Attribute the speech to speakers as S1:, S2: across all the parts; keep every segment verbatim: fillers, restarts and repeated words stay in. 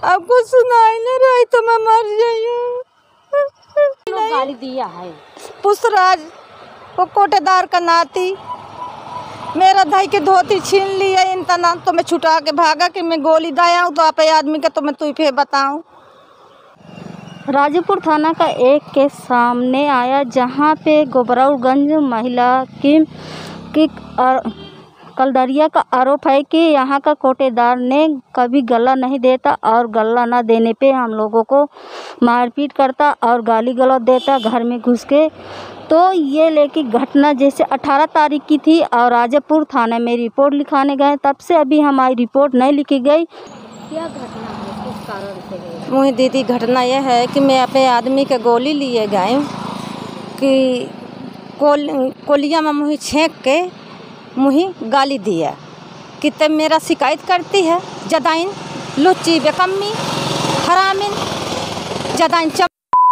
S1: अब कुछ सुनाई नहीं रही तो मैं मर जाऊँ।
S2: गाली दिया है
S1: पुष्पराज वो कोटेदार का नाती मेरा भाई के धोती छीन लिया इन तना तो मैं छुटा के भागा कि मैं गोली दाया हूँ तो आप आदमी का तो मैं तुझे फिर बताऊँ।
S2: राजापुर थाना का एक केस सामने आया जहां पे गोबराऊगंज महिला की, की कलदरिया का आरोप है कि यहां का कोटेदार ने कभी गला नहीं देता और गला ना देने पे हम लोगों को मारपीट करता और गाली गलौज देता घर में घुस के। तो ये लेके घटना जैसे अठारह तारीख की थी और राजापुर थाने में रिपोर्ट लिखाने गए, तब से अभी हमारी रिपोर्ट नहीं लिखी गई। क्या घटना है, किस कारण से गई?
S1: मुझे दीदी घटना यह है कि मैं अपने आदमी के गोली लिए गए कि कोल कोलिया में मुझे छेंक के मुझे गाली दिया कि तब मेरा शिकायत करती है जदाइन लुच्ची बेकम्मी हरामिन जदाइन चप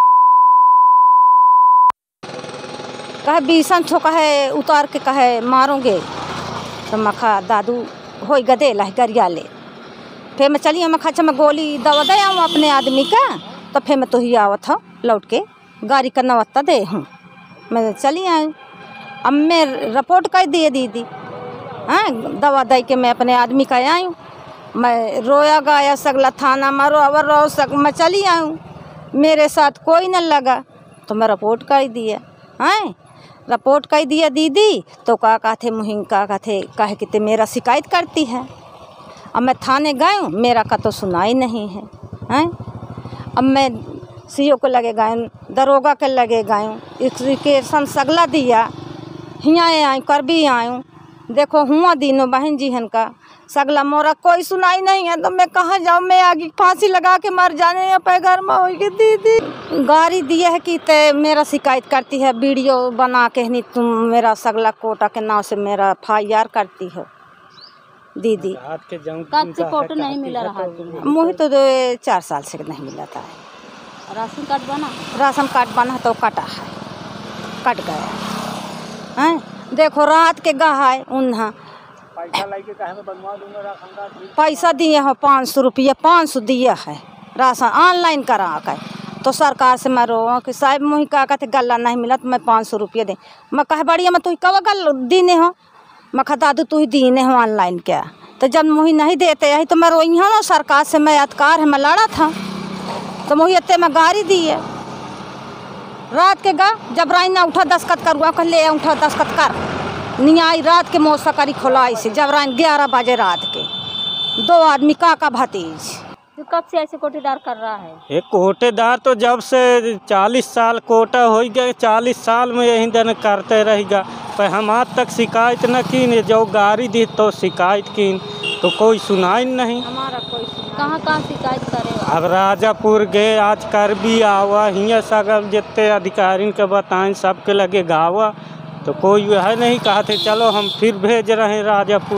S1: कहे बीसन ठो कहे उतार के कहे मारोगे तो मखा दादू हो गदे ला गरिया ले फिर मैं चली मैं खा मैं गोली दवा दे आऊँ अपने आदमी का तो फिर मैं तो ही आवत हूँ लौट के गाड़ी का नवत्ता दे हूँ मैं चली आई। अब मैं रिपोर्ट कर दिए दीदी हाँ दवा दे के मैं अपने आदमी का आई हूँ। मैं रोया गाया सगला थाना मारो अवर रो सक मैं चली आऊँ मेरे साथ कोई न लगा तो मैं रिपोर्ट कर दिया हाँ रिपोर्ट कर दिया दीदी तो का कहते मुहिम का कहते कहे कि मेरा शिकायत करती है। अब मैं थाने गई हूँ मेरा का तो सुनाई नहीं है हैं। अब मैं सीओ को लगे गए दरोगा के लगे गए हूँ एप्लीकेशन सगला दिया हियाँ आई कर भी आयूँ देखो हुआ दिनों बहन जी हन का सगला मोरा कोई सुनाई नहीं है तो मैं कहाँ जाऊँ मैं आगे फांसी लगा के मर जाने या पैगर में होगी दीदी। गाड़ी दिया है कि ते मेरा शिकायत करती है वीडियो बना के नहीं तुम मेरा सगला कोटा के नाम से मेरा एफ आई आर करती हो दीदी।
S2: कब से फोटो नहीं मिला रहा
S1: मुझे तो दो चार साल से नहीं मिला था।
S2: राशन कार्ड बना
S1: राशन कार्ड बना तो कटा है कट गया हैं। देखो रात के गहाय उन्हा
S3: पैसा लेके कहे मैं बनवा दूंगा राशन कार्ड
S1: पैसा दिए हो पाँच सौ रुपया पाँच सौ दिया है राशन ऑनलाइन करा कर तो सरकार से मैं रो कि साहब मुझे का कहते गला नहीं मिला तो मैं पाँच सौ रुपया दे मैं कहे बढ़िया मैं तुझे कब गल दीने हो मैं कहा दादू तू ही दीने हो ऑनलाइन क्या तो जब मुझे नहीं देते यही तो मैं रोई हूँ ना सरकार से मैं अधिकार है मैं लड़ा था तो मुझे इतने में गाड़ी दी है रात के गा जब राइना उठा दस्खत करुआ कह ले उठा दस्खत कर नहीं आई रात के मौसा करी खोलाई से जब राइन ग्यारह बजे रात के दो आदमी का का भतीज।
S2: तो कब से ऐसे कोटेदार कर रहा है?
S3: एक कोटेदार तो जब से चालीस साल कोटा हो गया चालीस साल में यही दिन करते रहेगा पर हम आज तक शिकायत न की जो गाड़ी दी तो शिकायत की तो कोई सुनाई नहीं।
S2: हमारा कोई कहाँ कहाँ शिकायत करे?
S3: अब राजापुर गए आज कर भी आवा हियाँ सगल जितने अधिकारी के बताएं सबके लगे गावा तो कोई वह नहीं कहा थे चलो हम फिर भेज रहे हैं राजापुर।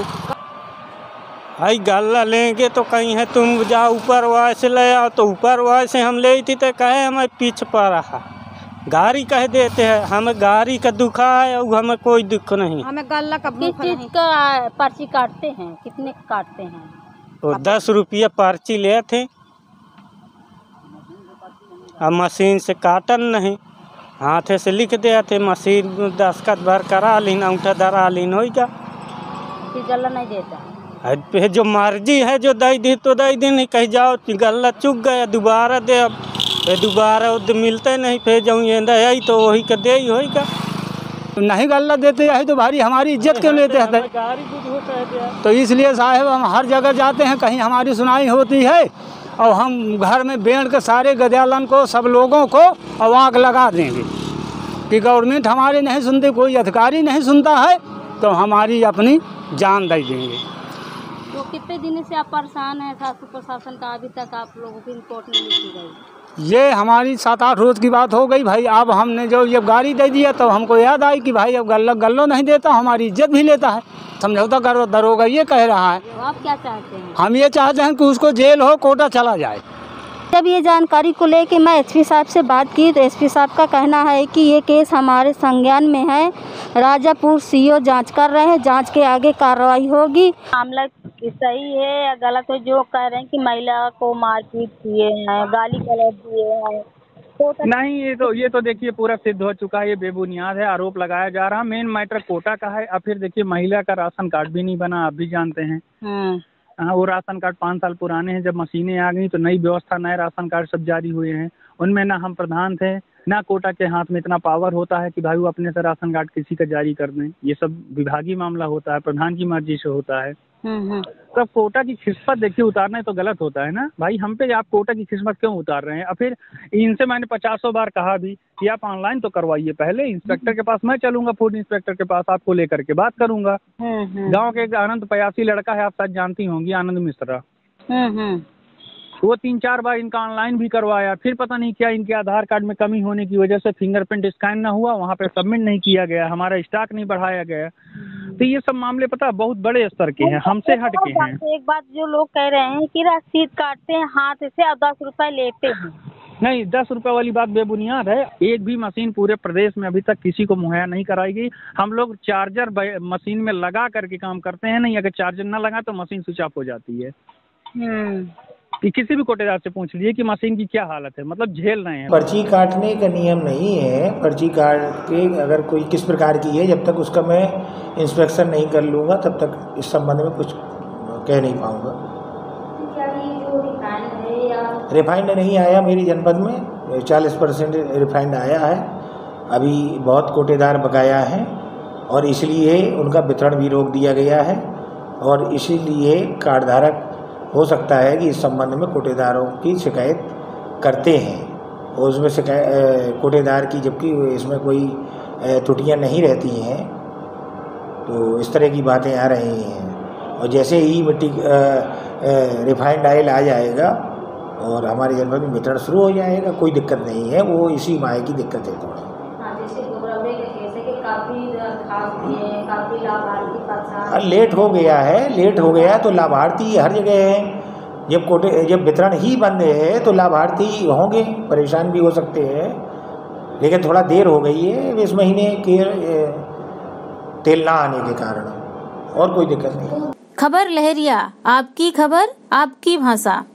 S3: भाई गल्ला लेंगे तो कहीं है तुम जाओ ऊपर वाय से ले आओ तो ऊपर वाय से हम ले थी तो कहे हमें पीछे पड़ रहा गाड़ी कह देते हैं हमें गाड़ी का दुखा है और हमें कोई दुख नहीं।
S1: हमें गल्ला का
S2: किस चीज का पर्ची काटते हैं कितने काटते हैं?
S3: तो दस रुपया पर्ची ले थे अब मशीन से काटन नहीं हाथे से लिख दे थे मशीन दस्खत भर करा लीन अंगूठा धरा लीन हो गया
S2: फिर गल्ला नहीं देता
S3: जो मर्जी है जो दई दी तो दई दी नहीं कहीं जाओ गल्ला चुक गया दोबारा दे अब दोबारा मिलते नहीं फिर जाऊँ यही तो वही का दे ही होगा
S4: नहीं गल्ला देते है तो भारी हमारी इज्जत क्यों लेते हैं? तो इसलिए साहब हम हर जगह जाते हैं कहीं हमारी सुनाई होती है और हम घर में बैंड के सारे गद्यालन को सब लोगों को आग लगा देंगे कि गवर्नमेंट हमारे नहीं सुनते कोई अधिकारी नहीं सुनता है तो हमारी अपनी जान दे देंगे।
S2: तो कितने दिन से आप परेशान हैं शासन प्रशासन का अभी तक आप लोगों की रिपोर्ट नहीं लिखी गई?
S4: ये हमारी सात आठ रोज़ की बात हो गई भाई। अब हमने जो ये गाड़ी दे दिया तो हमको याद आई कि भाई अब गल्ला गल्लो नहीं देता हमारी इज्जत भी लेता है समझौता करो दरोगा ये कह रहा है।
S2: तो आप क्या चाहते हैं?
S4: हम ये चाहते हैं कि उसको जेल हो कोटा चला जाए।
S2: जब ये जानकारी को लेकर मैं एसपी साहब से बात की तो एसपी साहब का कहना है कि ये केस हमारे संज्ञान में है, राजापुर सीओ जांच कर रहे हैं, जांच के आगे कार्रवाई होगी।
S5: मामला कि सही है या गलत है जो कह रहे हैं कि महिला को मारपीट किए हैं, गाली गलौज दिए हैं? तो
S6: नहीं, ये तो ये तो देखिए पूरा सिद्ध हो चुका है, ये बेबुनियाद है, आरोप लगाया जा रहा है। मेन मैटर कोटा का है। अब फिर देखिए महिला का राशन कार्ड भी नहीं बना, आप भी जानते हैं। हाँ, वो राशन कार्ड पाँच साल पुराने हैं। जब मशीनें आ गई तो नई व्यवस्था, नए राशन कार्ड सब जारी हुए हैं। उनमें ना हम प्रधान थे, ना कोटा के हाथ में इतना पावर होता है कि भाई वो अपने से राशन कार्ड किसी का जारी कर दें। ये सब विभागीय मामला होता है, प्रधान की मर्जी से होता है। तो अब कोटा की खिस्मत देखिए उतारना तो गलत होता है ना भाई। हम पे आप कोटा की खिस्मत क्यों उतार रहे हैं? और फिर इनसे मैंने पचासों बार कहा भी कि आप ऑनलाइन तो करवाइए पहले। इंस्पेक्टर के पास मैं चलूंगा, फूड इंस्पेक्टर के पास आपको लेकर के बात करूंगा। गांव के एक आनंद पयासी लड़का है, आप शायद जानती होंगी, आनंद मिश्रा। वो तीन चार बार इनका ऑनलाइन भी करवाया, फिर पता नहीं क्या इनके आधार कार्ड में कमी होने की वजह से फिंगरप्रिंट स्कैन ना हुआ, वहाँ पे सबमिट नहीं किया गया, हमारा स्टॉक नहीं बढ़ाया गया। तो ये सब मामले पता बहुत बड़े स्तर के हैं, हमसे हट के हैं।
S5: एक बात जो लोग कह रहे हैं कि रसीद काटते हैं हाथ से और दस रुपए लेते हैं।
S6: नहीं, दस रुपए वाली बात बेबुनियाद है। एक भी मशीन पूरे प्रदेश में अभी तक किसी को मुहैया नहीं कराई गई। हम लोग चार्जर मशीन में लगा करके काम करते हैं। नहीं, अगर चार्जर न लगा तो मशीन स्विच ऑफ हो जाती है। कि किसी भी कोटेदार से पूछ लीजिए कि मशीन की क्या हालत है, मतलब झेल रहे हैं।
S7: पर्ची काटने का नियम नहीं है। पर्ची काट के अगर कोई किस प्रकार की है, जब तक उसका मैं इंस्पेक्शन नहीं कर लूँगा तब तक इस संबंध में कुछ कह नहीं पाऊँगा। रिफाइंड नहीं आया मेरी जनपद में, चालीस परसेंट रिफाइंड आया है। अभी बहुत कोटेदार बकाया हैं और इसलिए उनका वितरण भी रोक दिया गया है। और इसीलिए कार्ड धारक हो सकता है कि इस संबंध में कोटेदारों की शिकायत करते हैं और उसमें शिकायत कोटेदार की, जबकि इसमें कोई त्रुटियां नहीं रहती हैं, तो इस तरह की बातें आ रही हैं। और जैसे ही मिट्टी रिफाइंड ऑयल आ जाएगा और हमारे जनपद में वितरण शुरू हो जाएगा, कोई दिक्कत नहीं है। वो इसी माह की दिक्कत है थोड़ा। लेट हो गया है, लेट हो गया तो लाभार्थी हर जगह है। जब कोटे जब वितरण ही बंद है तो लाभार्थी होंगे, परेशान भी हो सकते हैं, लेकिन थोड़ा देर हो गई है इस महीने के तेल ना आने के कारण, और कोई दिक्कत नहीं।
S8: खबर लहरिया, आपकी खबर आपकी भाषा।